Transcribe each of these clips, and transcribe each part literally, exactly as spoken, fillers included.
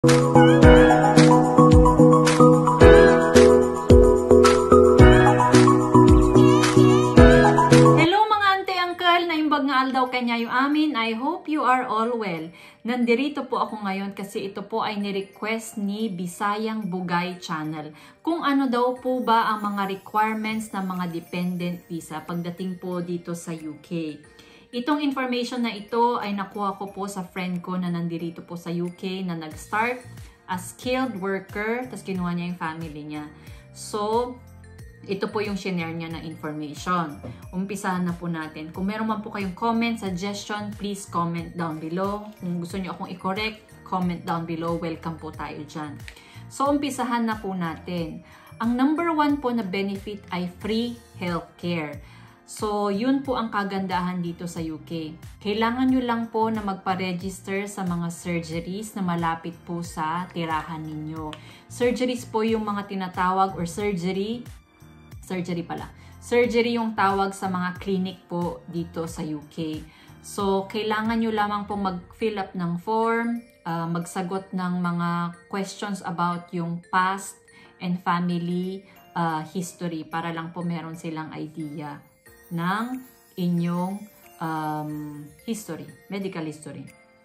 Kanyayo amin, I hope you are all well. Nandirito po ako ngayon kasi ito po ay ni-request ni Bisayang Bugay Channel. Kung ano daw po ba ang mga requirements ng mga dependent visa pagdating po dito sa U K. Itong information na ito ay nakuha ko po sa friend ko na nandirito po sa U K na nag-start as skilled worker, tapos kinuha niya yung family niya. So, ito po yung shinare niya na information. Umpisahan na po natin. Kung meron man po kayong comment, suggestion, please comment down below. Kung gusto niyo akong i-correct, comment down below. Welcome po tayo dyan. So, umpisahan na po natin. Ang number one po na benefit ay free healthcare. So, yun po ang kagandahan dito sa U K. Kailangan nyo lang po na magpa-register sa mga surgeries na malapit po sa tirahan ninyo. Surgeries po yung mga tinatawag or surgery Surgery pala. Surgery yung tawag sa mga clinic po dito sa U K. So, kailangan nyo lamang po mag-fill up ng form, uh, magsagot ng mga questions about yung past and family uh, history para lang po meron silang idea ng inyong um, history, medical history.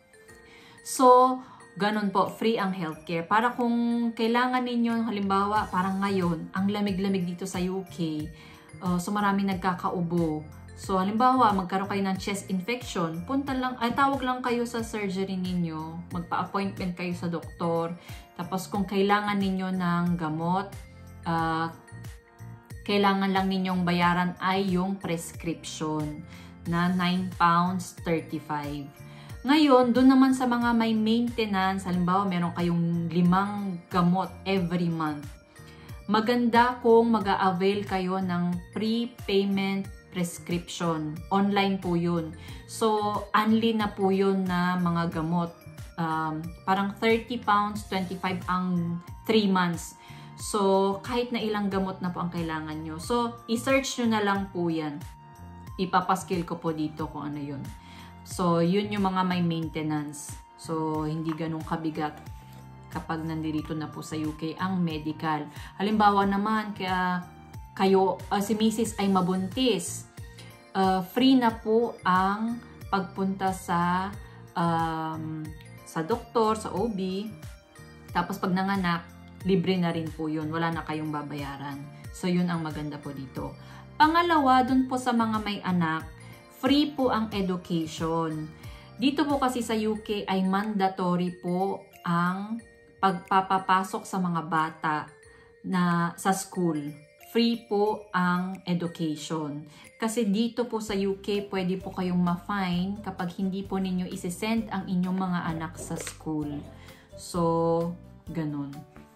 So, ganun po, free ang healthcare. Para kung kailangan ninyo, halimbawa, parang ngayon, ang lamig-lamig dito sa U K, uh, so marami nagkakaubo. So, halimbawa, magkaroon kayo ng chest infection, punta lang, ay tawag lang kayo sa surgery ninyo, magpa-appointment kayo sa doktor, tapos kung kailangan ninyo ng gamot, uh, kailangan lang ninyong bayaran ay yung prescription na nine pounds thirty-five. Ngayon, doon naman sa mga may maintenance, halimbawa meron kayong limang gamot every month. Maganda kung mag-a-avail kayo ng prepayment prescription. Online po yun. So, only na po yun na mga gamot. Um, parang thirty pounds, twenty-five ang three months. So, kahit na ilang gamot na po ang kailangan nyo. So, i-search nyo na lang po yan. Ipapaskill ko po dito kung ano yun. So, yun yung mga may maintenance. So, hindi ganun kabigat kapag nandito na po sa U K ang medical. Halimbawa naman, kaya kayo, uh, si Missus ay mabuntis. Uh, free na po ang pagpunta sa um, sa doktor, sa O B. Tapos pag nanganak, libre na rin po yun. Wala na kayong babayaran. So, yun ang maganda po dito. Pangalawa, dun po sa mga may anak, free po ang education. Dito po kasi sa U K ay mandatory po ang pagpapapasok sa mga bata na sa school. Free po ang education. Kasi dito po sa U K pwede po kayong ma-fine kapag hindi po ninyo isi-send ang inyong mga anak sa school. So, ganun.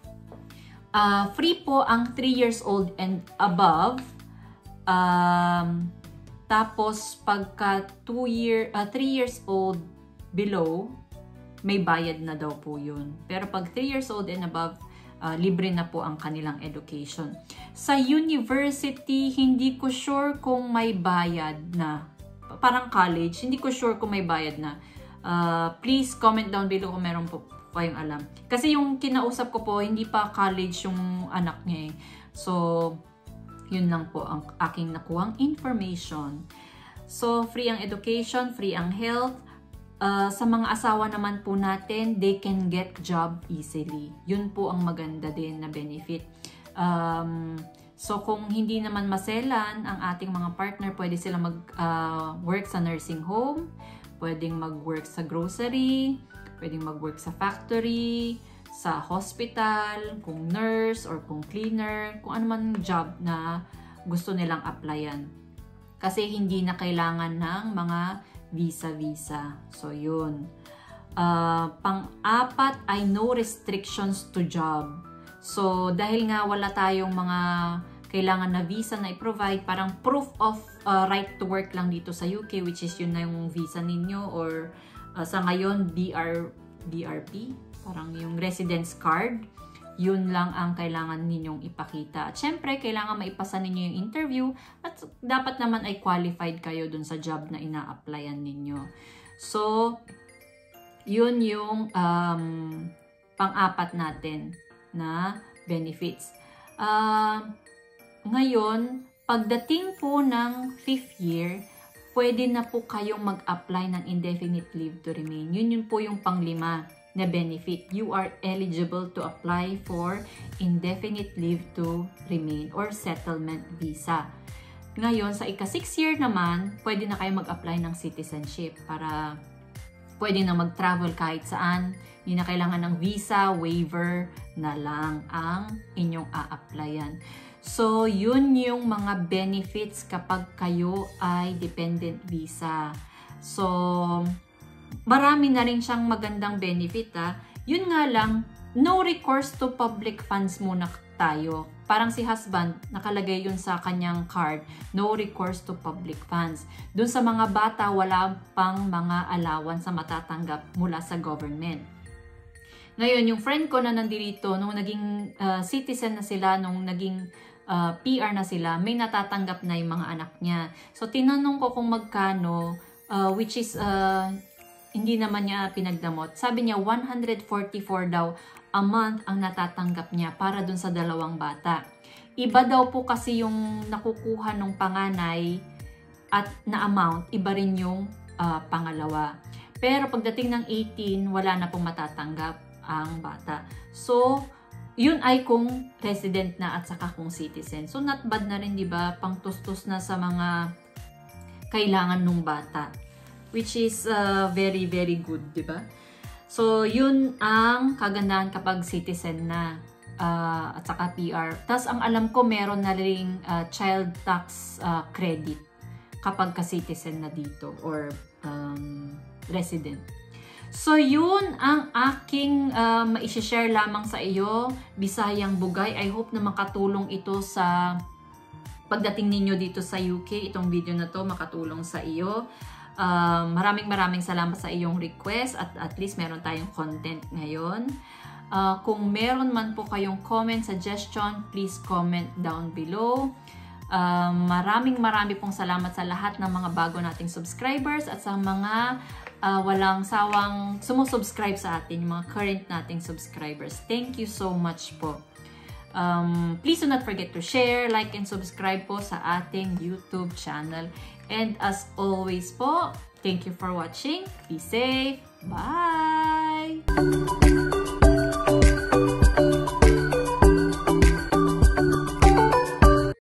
Uh, free po ang three years old and above. Um... Tapos, pagka two year, uh, three years old below, may bayad na daw po yun. Pero pag three years old and above, uh, libre na po ang kanilang education. Sa university, hindi ko sure kung may bayad na. Parang college, hindi ko sure kung may bayad na. Uh, please comment down below kung meron po kayong alam. Kasi yung kinausap ko po, hindi pa college yung anak niya eh. So, yun lang po ang aking nakuhang information. So, free ang education, free ang health. Uh, sa mga asawa naman po natin, they can get job easily. Yun po ang maganda din na benefit. Um, so, kung hindi naman maselan ang ating mga partner, pwede sila mag-work uh, sa nursing home, pwedeng mag-work sa grocery, pwedeng mag-work sa factory, sa hospital, kung nurse or kung cleaner, kung ano man job na gusto nilang applyan. Kasi hindi na kailangan ng mga visa-visa. So, yun. Uh, pang-apat ay no restrictions to job. So, dahil nga wala tayong mga kailangan na visa na i-provide, parang proof of uh, right to work lang dito sa U K, which is yun na yung visa ninyo or uh, sa ngayon, B R, B R P. Parang yung residence card, yun lang ang kailangan ninyong ipakita. At syempre, kailangan maipasa ninyo yung interview at dapat naman ay qualified kayo dun sa job na ina-applyan ninyo. So, yun yung um, pang-apat natin na benefits. Uh, ngayon, pagdating po ng fifth year, pwede na po kayong mag-apply ng indefinite leave to remain. Yun yun po yung panglima na benefit. You are eligible to apply for indefinite leave to remain or settlement visa. Ngayon, sa ika-six year naman, pwede na kayo mag-apply ng citizenship para pwede na mag-travel kahit saan. Hindi na kailangan ng visa, waiver na lang ang inyong a-applyan. So, yun yung mga benefits kapag kayo ay dependent visa. So, marami na rin siyang magandang benefit ha. Yun nga lang, no recourse to public funds muna tayo. Parang si husband, nakalagay yun sa kanyang card, no recourse to public funds. Dun sa mga bata, wala pang mga allowance na matatanggap mula sa government. Ngayon, yung friend ko na nandito, nung naging uh, citizen na sila, nung naging uh, P R na sila, may natatanggap na yung mga anak niya. So, tinanong ko kung magkano, uh, which is, uh, hindi naman niya pinagdamot. Sabi niya, one hundred forty-four daw a month ang natatanggap niya para dun sa dalawang bata. Iba daw po kasi yung nakukuha ng panganay at na amount, iba rin yung uh, pangalawa. Pero pagdating ng eighteen, wala na pong matatanggap ang bata. So, yun ay kung resident na at saka kung citizen. So, not bad na rin, di ba? Pangtustos na sa mga kailangan ng bata. Which is uh, very, very good, di ba? So, yun ang kagandahan kapag citizen na uh, at saka P R. Tapos, ang alam ko, meron na rin uh, child tax uh, credit kapag ka-citizen na dito or um, resident. So, yun ang aking uh, ma-share lamang sa iyo, Bisayang Bugay. I hope na makatulong ito sa pagdating ninyo dito sa U K. Itong video na to makatulong sa iyo. Uh, maraming maraming salamat sa iyong request at at least meron tayong content ngayon. Uh, kung meron man po kayong comment, suggestion, please comment down below. Uh, maraming maraming pong salamat sa lahat ng mga bago nating subscribers at sa mga uh, walang sawang sumusubscribe sa atin, yung mga current nating subscribers. Thank you so much po. Um, please do not forget to share, like, and subscribe po sa ating YouTube channel. And as always po, thank you for watching. Be safe. Bye!